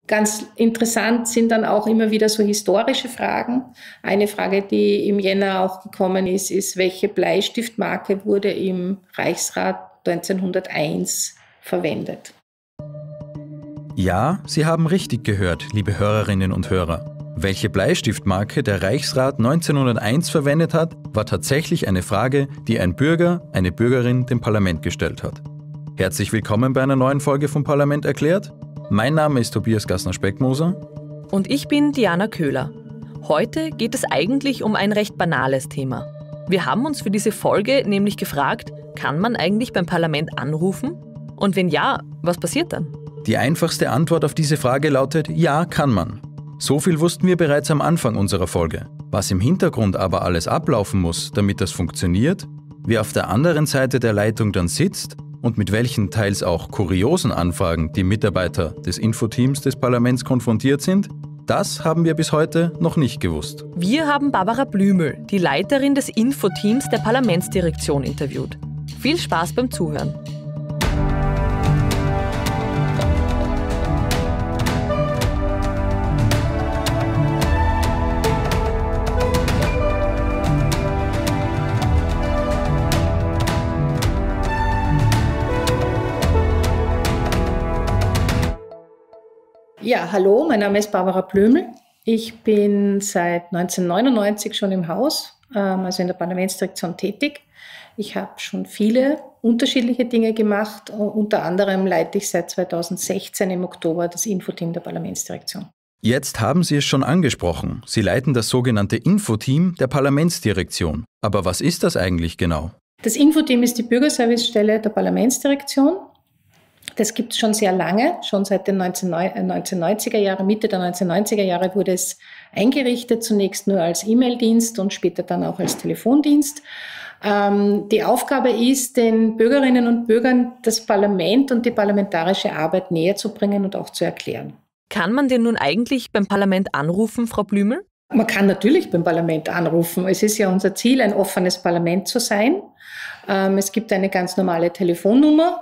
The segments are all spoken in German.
Ganz interessant sind dann auch immer wieder so historische Fragen. Eine Frage, die im Jänner auch gekommen ist, welche Bleistiftmarke wurde im Reichsrat 1901 verwendet? Ja, Sie haben richtig gehört, liebe Hörerinnen und Hörer. Welche Bleistiftmarke der Reichsrat 1901 verwendet hat, war tatsächlich eine Frage, die ein Bürger, eine Bürgerin dem Parlament gestellt hat. Herzlich willkommen bei einer neuen Folge vom Parlament erklärt. Mein Name ist Tobias Gassner-Speckmoser. Und ich bin Diana Köhler. Heute geht es eigentlich um ein recht banales Thema. Wir haben uns für diese Folge nämlich gefragt, kann man eigentlich beim Parlament anrufen? Und wenn ja, was passiert dann? Die einfachste Antwort auf diese Frage lautet, ja, kann man. So viel wussten wir bereits am Anfang unserer Folge. Was im Hintergrund aber alles ablaufen muss, damit das funktioniert, wer auf der anderen Seite der Leitung dann sitzt und mit welchen teils auch kuriosen Anfragen die Mitarbeiter des Infoteams des Parlaments konfrontiert sind, das haben wir bis heute noch nicht gewusst. Wir haben Barbara Blümel, die Leiterin des Infoteams der Parlamentsdirektion, interviewt. Viel Spaß beim Zuhören. Ja, hallo, mein Name ist Barbara Blümel. Ich bin seit 1999 schon im Haus, also in der Parlamentsdirektion tätig. Ich habe schon viele unterschiedliche Dinge gemacht. Unter anderem leite ich seit 2016 im Oktober das Infoteam der Parlamentsdirektion. Jetzt haben Sie es schon angesprochen. Sie leiten das sogenannte Infoteam der Parlamentsdirektion. Aber was ist das eigentlich genau? Das Infoteam ist die Bürgerservicestelle der Parlamentsdirektion. Das gibt es schon sehr lange, schon seit den 1990er Jahren, Mitte der 1990er Jahre wurde es eingerichtet, zunächst nur als E-Mail-Dienst und später dann auch als Telefondienst. Die Aufgabe ist, den Bürgerinnen und Bürgern das Parlament und die parlamentarische Arbeit näher zu bringen und auch zu erklären. Kann man denn nun eigentlich beim Parlament anrufen, Frau Blümel? Man kann natürlich beim Parlament anrufen. Es ist ja unser Ziel, ein offenes Parlament zu sein. Es gibt eine ganz normale Telefonnummer,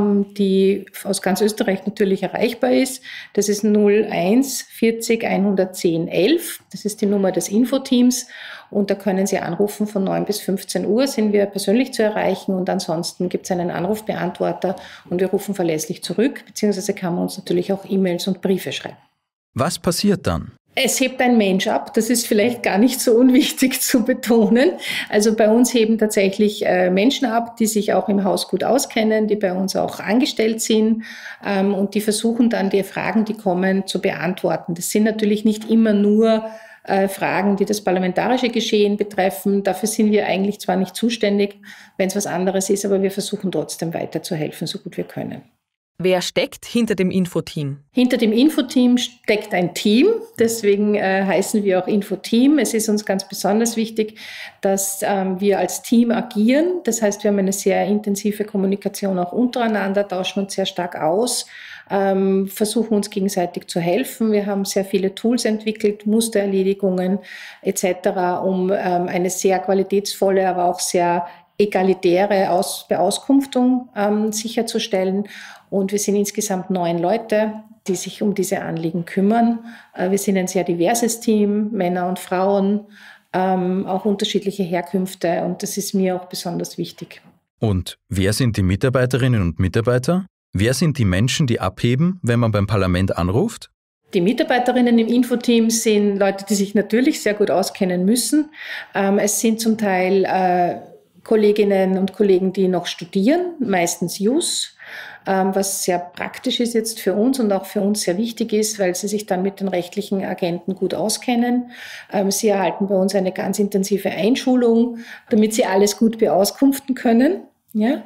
die aus ganz Österreich natürlich erreichbar ist. Das ist 01 40 110 11. Das ist die Nummer des Infoteams. Und da können Sie anrufen von 9 bis 15 Uhr, sind wir persönlich zu erreichen. Und ansonsten gibt es einen Anrufbeantworter und wir rufen verlässlich zurück. Beziehungsweise kann man uns natürlich auch E-Mails und Briefe schreiben. Was passiert dann? Es hebt ein Mensch ab, das ist vielleicht gar nicht so unwichtig zu betonen. Also bei uns heben tatsächlich Menschen ab, die sich auch im Haus gut auskennen, die bei uns auch angestellt sind und die versuchen dann die Fragen, die kommen, zu beantworten. Das sind natürlich nicht immer nur Fragen, die das parlamentarische Geschehen betreffen. Dafür sind wir eigentlich zwar nicht zuständig, wenn es was anderes ist, aber wir versuchen trotzdem weiterzuhelfen, so gut wir können. Wer steckt hinter dem Infoteam? Hinter dem Infoteam steckt ein Team, deswegen heißen wir auch Infoteam. Es ist uns ganz besonders wichtig, dass wir als Team agieren. Das heißt, wir haben eine sehr intensive Kommunikation auch untereinander, tauschen uns sehr stark aus, versuchen uns gegenseitig zu helfen. Wir haben sehr viele Tools entwickelt, Mustererledigungen etc., um eine sehr qualitätsvolle, aber auch sehr egalitäre Beauskunftung sicherzustellen. Und wir sind insgesamt 9 Leute, die sich um diese Anliegen kümmern. Wir sind ein sehr diverses Team, Männer und Frauen, auch unterschiedliche Herkünfte. Und das ist mir auch besonders wichtig. Und wer sind die Mitarbeiterinnen und Mitarbeiter? Wer sind die Menschen, die abheben, wenn man beim Parlament anruft? Die Mitarbeiterinnen im Infoteam sind Leute, die sich natürlich sehr gut auskennen müssen. Es sind zum Teil Kolleginnen und Kollegen, die noch studieren, meistens Jus, was sehr praktisch ist jetzt für uns und auch für uns sehr wichtig ist, weil sie sich dann mit den rechtlichen Agenten gut auskennen. Sie erhalten bei uns eine ganz intensive Einschulung, damit sie alles gut beauskunften können. Ja.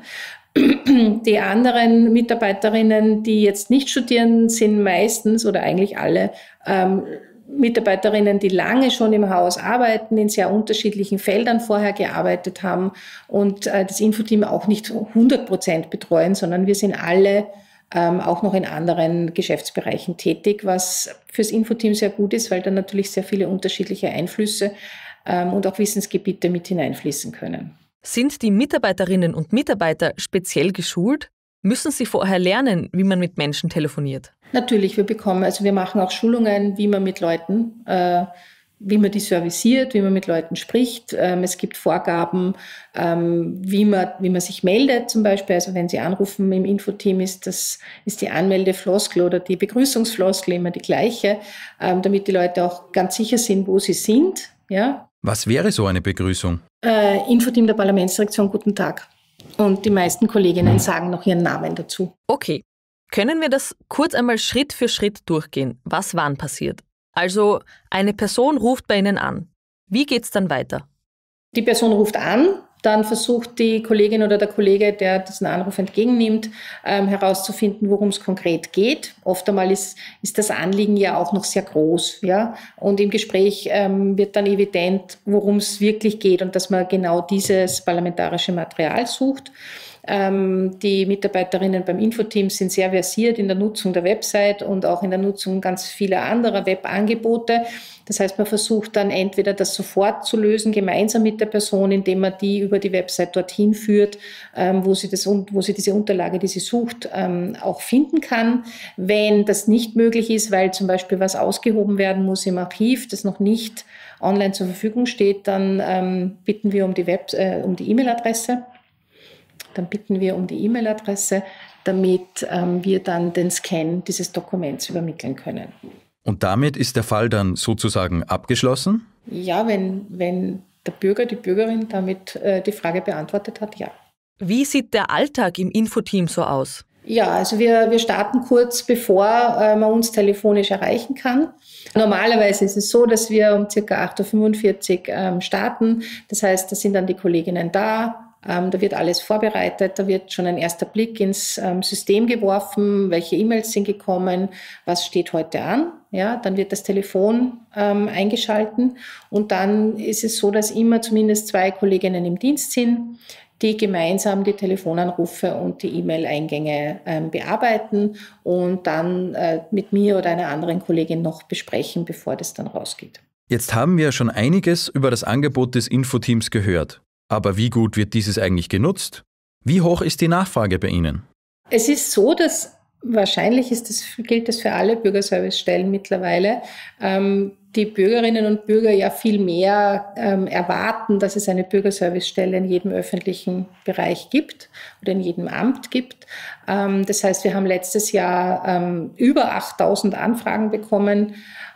Die anderen Mitarbeiterinnen, die jetzt nicht studieren, sind meistens oder eigentlich alle Mitarbeiterinnen, die lange schon im Haus arbeiten, in sehr unterschiedlichen Feldern vorher gearbeitet haben und das Infoteam auch nicht 100% betreuen, sondern wir sind alle auch noch in anderen Geschäftsbereichen tätig, was fürs Infoteam sehr gut ist, weil da natürlich sehr viele unterschiedliche Einflüsse und auch Wissensgebiete mit hineinfließen können. Sind die Mitarbeiterinnen und Mitarbeiter speziell geschult? Müssen Sie vorher lernen, wie man mit Menschen telefoniert? Natürlich, wir machen auch Schulungen, wie man mit Leuten, wie man die serviciert, wie man mit Leuten spricht. Es gibt Vorgaben, wie man sich meldet zum Beispiel. Also wenn Sie anrufen im Infoteam, ist die Anmeldefloskel oder die Begrüßungsfloskel immer die gleiche, damit die Leute auch ganz sicher sind, wo sie sind. Ja? Was wäre so eine Begrüßung? Infoteam der Parlamentsdirektion, guten Tag. Und die meisten Kolleginnen sagen noch ihren Namen dazu. Okay. Können wir das kurz einmal Schritt für Schritt durchgehen? Was wann passiert? Also, eine Person ruft bei Ihnen an. Wie geht's dann weiter? Die Person ruft an, dann versucht die Kollegin oder der Kollege, der diesen Anruf entgegennimmt, herauszufinden, worum es konkret geht. Oft einmal ist das Anliegen ja auch noch sehr groß, ja. Und im Gespräch wird dann evident, worum es wirklich geht und dass man genau dieses parlamentarische Material sucht. Die Mitarbeiterinnen beim Infoteam sind sehr versiert in der Nutzung der Website und auch in der Nutzung ganz vieler anderer Webangebote. Das heißt, man versucht dann entweder das sofort zu lösen, gemeinsam mit der Person, indem man die über die Website dorthin führt, wo sie diese Unterlage, die sie sucht, auch finden kann. Wenn das nicht möglich ist, weil zum Beispiel was ausgehoben werden muss im Archiv, das noch nicht online zur Verfügung steht, dann bitten wir um die E-Mail-Adresse. Damit wir dann den Scan dieses Dokuments übermitteln können. Und damit ist der Fall dann sozusagen abgeschlossen? Ja, wenn der Bürger, die Bürgerin damit die Frage beantwortet hat, ja. Wie sieht der Alltag im Infoteam so aus? Ja, also wir starten kurz, bevor man uns telefonisch erreichen kann. Normalerweise ist es so, dass wir um ca. 8.45 Uhr starten. Das heißt, da sind dann die Kolleginnen da. Da wird alles vorbereitet, da wird schon ein erster Blick ins System geworfen, welche E-Mails sind gekommen, was steht heute an. Ja, dann wird das Telefon eingeschalten und dann ist es so, dass immer zumindest 2 Kolleginnen im Dienst sind, die gemeinsam die Telefonanrufe und die E-Mail-Eingänge bearbeiten und dann mit mir oder einer anderen Kollegin noch besprechen, bevor das dann rausgeht. Jetzt haben wir schon einiges über das Angebot des Infoteams gehört. Aber wie gut wird dieses eigentlich genutzt? Wie hoch ist die Nachfrage bei Ihnen? Es ist so, dass wahrscheinlich gilt das für alle Bürgerservicestellen mittlerweile, die Bürgerinnen und Bürger ja viel mehr erwarten, dass es eine Bürgerservicestelle in jedem öffentlichen Bereich gibt oder in jedem Amt gibt. Das heißt, wir haben letztes Jahr über 8.000 Anfragen bekommen,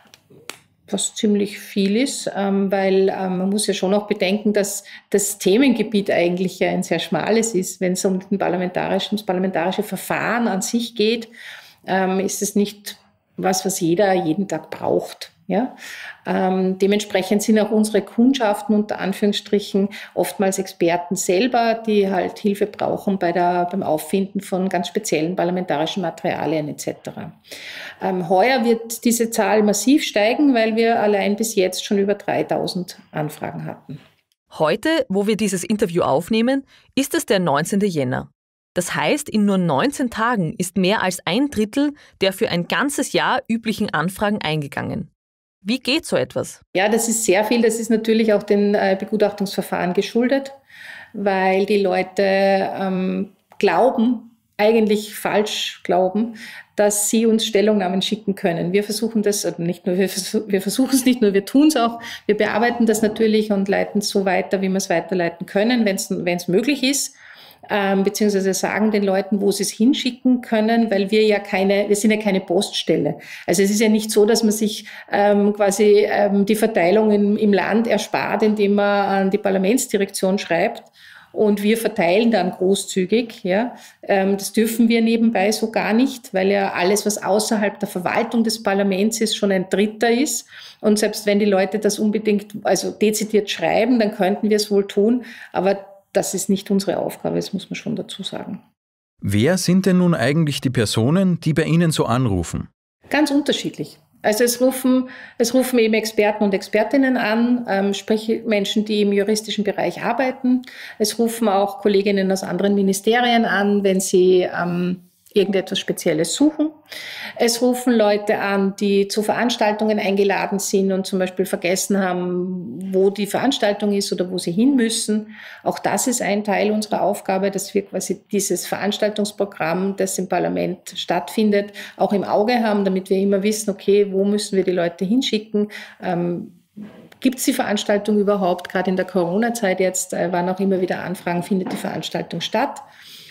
was ziemlich viel ist, weil man muss ja schon auch bedenken, dass das Themengebiet eigentlich ja ein sehr schmales ist. Wenn es um das parlamentarische Verfahren an sich geht, ist es nicht was jeder jeden Tag braucht. Ja? Dementsprechend sind auch unsere Kundschaften unter Anführungsstrichen oftmals Experten selber, die halt Hilfe brauchen beim Auffinden von ganz speziellen parlamentarischen Materialien etc. Heuer wird diese Zahl massiv steigen, weil wir allein bis jetzt schon über 3.000 Anfragen hatten. Heute, wo wir dieses Interview aufnehmen, ist es der 19. Jänner. Das heißt, in nur 19 Tagen ist mehr als 1/3 der für ein ganzes Jahr üblichen Anfragen eingegangen. Wie geht so etwas? Ja, das ist sehr viel. Das ist natürlich auch den Begutachtungsverfahren geschuldet, weil die Leute eigentlich falsch glauben, dass sie uns Stellungnahmen schicken können. Wir versuchen das, wir versuchen es nicht nur, wir tun es auch. Wir bearbeiten das natürlich und leiten es so weiter, wie wir es weiterleiten können, wenn es möglich ist. Beziehungsweise sagen den Leuten, wo sie es hinschicken können, weil wir sind ja keine Poststelle. Also es ist ja nicht so, dass man sich die Verteilung im Land erspart, indem man an die Parlamentsdirektion schreibt und wir verteilen dann großzügig. Ja. Das dürfen wir nebenbei so gar nicht, weil ja alles, was außerhalb der Verwaltung des Parlaments ist, schon ein Dritter ist. Und selbst wenn die Leute das unbedingt, also dezidiert schreiben, dann könnten wir es wohl tun, aber das ist nicht unsere Aufgabe, das muss man schon dazu sagen. Wer sind denn nun eigentlich die Personen, die bei Ihnen so anrufen? Ganz unterschiedlich. Also es rufen eben Experten und Expertinnen an, sprich Menschen, die im juristischen Bereich arbeiten. Es rufen auch Kolleginnen aus anderen Ministerien an, wenn sie irgendetwas Spezielles suchen. Es rufen Leute an, die zu Veranstaltungen eingeladen sind und zum Beispiel vergessen haben, wo die Veranstaltung ist oder wo sie hin müssen. Auch das ist ein Teil unserer Aufgabe, dass wir quasi dieses Veranstaltungsprogramm, das im Parlament stattfindet, auch im Auge haben, damit wir immer wissen, okay, wo müssen wir die Leute hinschicken? Gibt es die Veranstaltung überhaupt? Gerade in der Corona-Zeit jetzt waren auch immer wieder Anfragen, findet die Veranstaltung statt?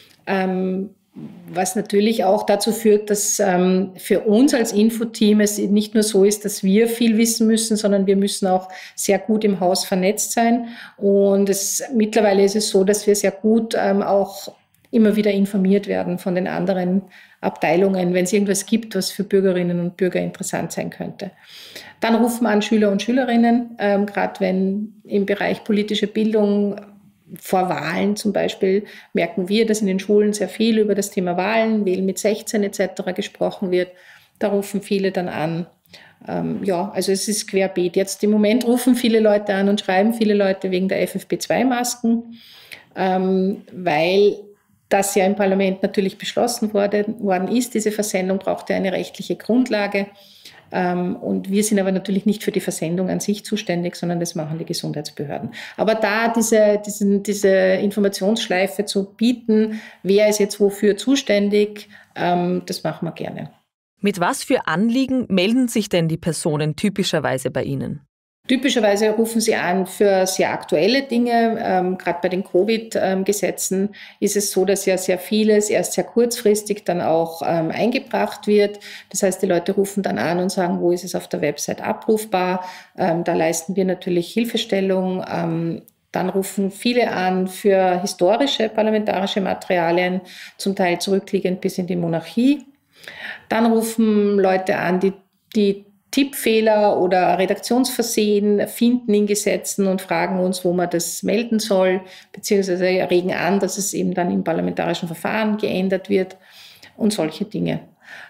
Was natürlich auch dazu führt, dass für uns als Infoteam es nicht nur so ist, dass wir viel wissen müssen, sondern wir müssen auch sehr gut im Haus vernetzt sein. Und mittlerweile ist es so, dass wir sehr gut auch immer wieder informiert werden von den anderen Abteilungen, wenn es irgendwas gibt, was für Bürgerinnen und Bürger interessant sein könnte. Dann rufen wir an Schüler und Schülerinnen, gerade wenn im Bereich politische Bildung vor Wahlen zum Beispiel merken wir, dass in den Schulen sehr viel über das Thema Wahlen, Wählen mit 16 etc. gesprochen wird. Da rufen viele dann an. Also es ist querbeet. Jetzt im Moment rufen viele Leute an und schreiben viele Leute wegen der FFP2-Masken, weil das ja im Parlament natürlich beschlossen worden ist. Diese Versendung braucht ja eine rechtliche Grundlage. Und wir sind aber natürlich nicht für die Versendung an sich zuständig, sondern das machen die Gesundheitsbehörden. Aber da diese Informationsschleife zu bieten, wer ist jetzt wofür zuständig, das machen wir gerne. Mit was für Anliegen melden sich denn die Personen typischerweise bei Ihnen? Typischerweise rufen sie an für sehr aktuelle Dinge. Gerade bei den Covid-Gesetzen ist es so, dass ja sehr vieles erst sehr kurzfristig dann auch eingebracht wird. Das heißt, die Leute rufen dann an und sagen, wo ist es auf der Website abrufbar? Da leisten wir natürlich Hilfestellung. Dann rufen viele an für historische parlamentarische Materialien, zum Teil zurückliegend bis in die Monarchie. Dann rufen Leute an, die Tippfehler oder Redaktionsversehen finden in Gesetzen und fragen uns, wo man das melden soll, beziehungsweise regen an, dass es eben dann im parlamentarischen Verfahren geändert wird und solche Dinge.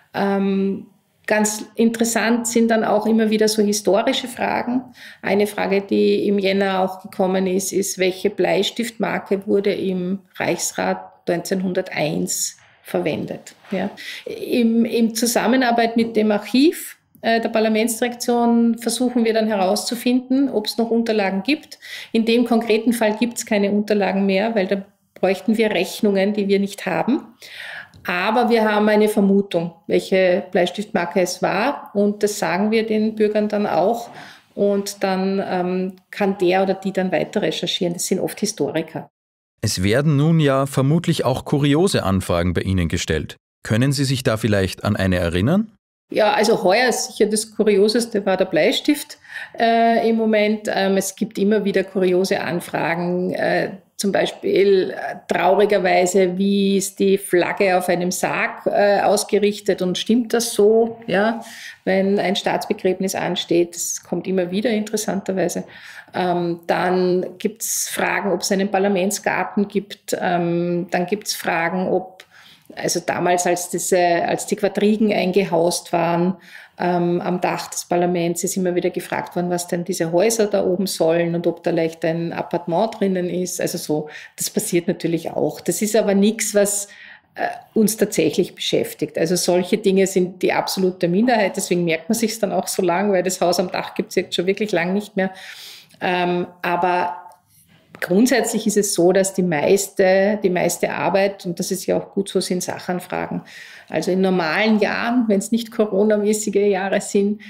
Ganz interessant sind dann auch immer wieder so historische Fragen. Eine Frage, die im Jänner auch gekommen ist, welche Bleistiftmarke wurde im Reichsrat 1901 verwendet? Ja. Im Zusammenarbeit mit dem Archiv der Parlamentsdirektion versuchen wir dann herauszufinden, ob es noch Unterlagen gibt. In dem konkreten Fall gibt es keine Unterlagen mehr, weil da bräuchten wir Rechnungen, die wir nicht haben. Aber wir haben eine Vermutung, welche Bleistiftmarke es war, und das sagen wir den Bürgern dann auch. Und dann kann der oder die dann weiter recherchieren. Das sind oft Historiker. Es werden nun ja vermutlich auch kuriose Anfragen bei Ihnen gestellt. Können Sie sich da vielleicht an eine erinnern? Ja, also heuer ist sicher das Kurioseste war der Bleistift im Moment. Es gibt immer wieder kuriose Anfragen, zum Beispiel traurigerweise, wie ist die Flagge auf einem Sarg ausgerichtet und stimmt das so, ja, wenn ein Staatsbegräbnis ansteht? Das kommt immer wieder interessanterweise. Dann gibt es Fragen, ob es einen Parlamentsgarten gibt. Dann gibt es Fragen, also damals, als die Quadrigen eingehaust waren am Dach des Parlaments, ist immer wieder gefragt worden, was denn diese Häuser da oben sollen und ob da leicht ein Appartement drinnen ist. Also so, das passiert natürlich auch. Das ist aber nichts, was uns tatsächlich beschäftigt. Also solche Dinge sind die absolute Minderheit. Deswegen merkt man sich dann auch so lang, weil das Haus am Dach gibt es jetzt schon wirklich lang nicht mehr. Aber grundsätzlich ist es so, dass die meiste Arbeit, und das ist ja auch gut so, sind Sachanfragen. Also in normalen Jahren, wenn es nicht Corona-mäßige Jahre sind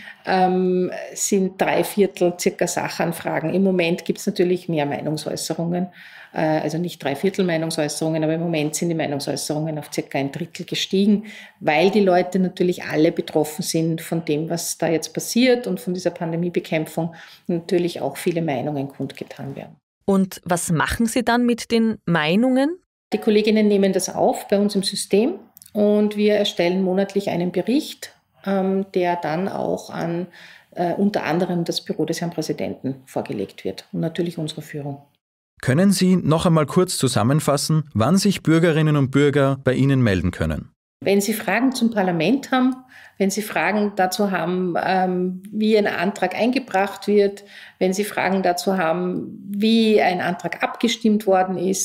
3/4 circa Sachanfragen. Im Moment gibt es natürlich mehr Meinungsäußerungen, also nicht 3/4 Meinungsäußerungen, aber im Moment sind die Meinungsäußerungen auf circa 1/3 gestiegen, weil die Leute natürlich alle betroffen sind von dem, was da jetzt passiert und von dieser Pandemiebekämpfung und natürlich auch viele Meinungen kundgetan werden. Und was machen Sie dann mit den Meinungen? Die Kolleginnen nehmen das auf bei uns im System und wir erstellen monatlich einen Bericht, der dann auch an unter anderem das Büro des Herrn Präsidenten vorgelegt wird und natürlich unsere Führung. Können Sie noch einmal kurz zusammenfassen, wann sich Bürgerinnen und Bürger bei Ihnen melden können? Wenn Sie Fragen zum Parlament haben, wenn Sie Fragen dazu haben, wie ein Antrag eingebracht wird, wenn Sie Fragen dazu haben, wie ein Antrag abgestimmt worden ist,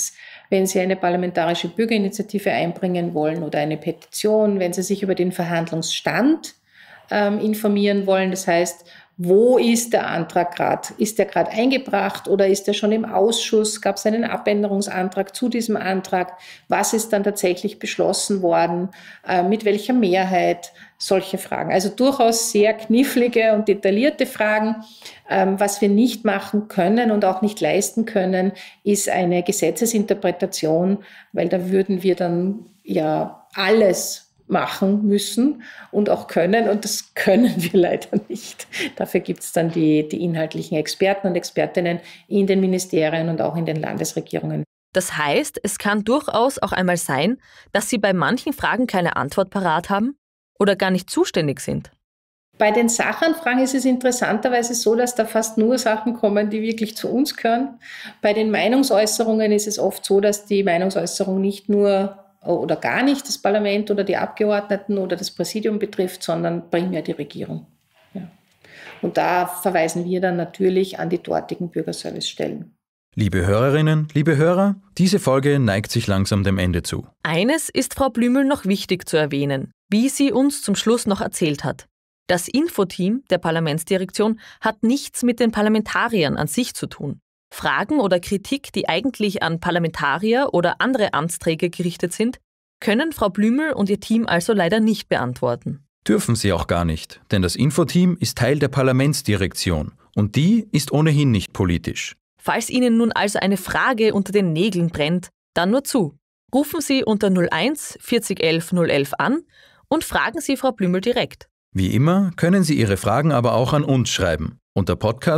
wenn Sie eine parlamentarische Bürgerinitiative einbringen wollen oder eine Petition, wenn Sie sich über den Verhandlungsstand informieren wollen. Das heißt, wo ist der Antrag gerade? Ist der gerade eingebracht oder ist er schon im Ausschuss? Gab es einen Abänderungsantrag zu diesem Antrag? Was ist dann tatsächlich beschlossen worden? Mit welcher Mehrheit? Solche Fragen. Also durchaus sehr knifflige und detaillierte Fragen. Was wir nicht machen können und auch nicht leisten können, ist eine Gesetzesinterpretation, weil da würden wir dann ja alles machen müssen und auch können, und das können wir leider nicht. Dafür gibt es dann die inhaltlichen Experten und Expertinnen in den Ministerien und auch in den Landesregierungen. Das heißt, es kann durchaus auch einmal sein, dass Sie bei manchen Fragen keine Antwort parat haben oder gar nicht zuständig sind. Bei den Sachanfragen ist es interessanterweise so, dass da fast nur Sachen kommen, die wirklich zu uns gehören. Bei den Meinungsäußerungen ist es oft so, dass die Meinungsäußerung nicht nur oder gar nicht das Parlament oder die Abgeordneten oder das Präsidium betrifft, sondern primär die Regierung. Ja. Und da verweisen wir dann natürlich an die dortigen Bürgerservicestellen. Liebe Hörerinnen, liebe Hörer, diese Folge neigt sich langsam dem Ende zu. Eines ist Frau Blümel noch wichtig zu erwähnen, wie sie uns zum Schluss noch erzählt hat. Das Infoteam der Parlamentsdirektion hat nichts mit den Parlamentariern an sich zu tun. Fragen oder Kritik, die eigentlich an Parlamentarier oder andere Amtsträger gerichtet sind, können Frau Blümel und ihr Team also leider nicht beantworten. Dürfen sie auch gar nicht, denn das Infoteam ist Teil der Parlamentsdirektion und die ist ohnehin nicht politisch. Falls Ihnen nun also eine Frage unter den Nägeln brennt, dann nur zu. Rufen Sie unter 01 40 11 011 an und fragen Sie Frau Blümel direkt. Wie immer können Sie Ihre Fragen aber auch an uns schreiben. Unter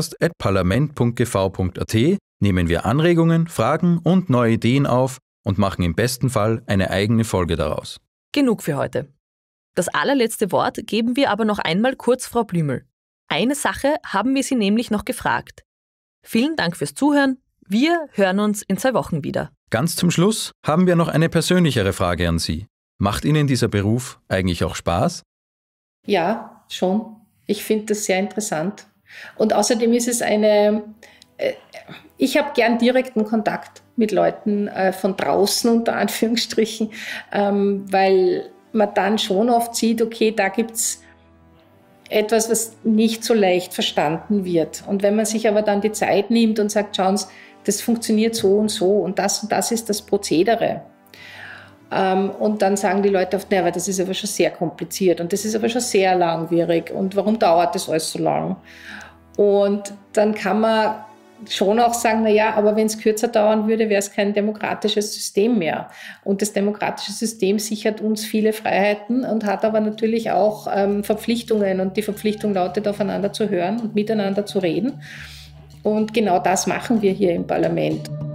podcast@parlament.gv.at nehmen wir Anregungen, Fragen und neue Ideen auf und machen im besten Fall eine eigene Folge daraus. Genug für heute. Das allerletzte Wort geben wir aber noch einmal kurz Frau Blümel. Eine Sache haben wir Sie nämlich noch gefragt. Vielen Dank fürs Zuhören. Wir hören uns in 2 Wochen wieder. Ganz zum Schluss haben wir noch eine persönlichere Frage an Sie. Macht Ihnen dieser Beruf eigentlich auch Spaß? Ja, schon. Ich finde das sehr interessant. Und außerdem ist es ich habe gern direkten Kontakt mit Leuten von draußen, unter Anführungsstrichen, weil man dann schon oft sieht, okay, da gibt es etwas, was nicht so leicht verstanden wird. Und wenn man sich aber dann die Zeit nimmt und sagt, schauen Sie, das funktioniert so und das ist das Prozedere. Und dann sagen die Leute oft, aber das ist aber schon sehr kompliziert und das ist aber schon sehr langwierig und warum dauert das alles so lang? Und dann kann man schon auch sagen, aber wenn es kürzer dauern würde, wäre es kein demokratisches System mehr. Und das demokratische System sichert uns viele Freiheiten und hat aber natürlich auch Verpflichtungen. Und die Verpflichtung lautet, aufeinander zu hören und miteinander zu reden. Und genau das machen wir hier im Parlament.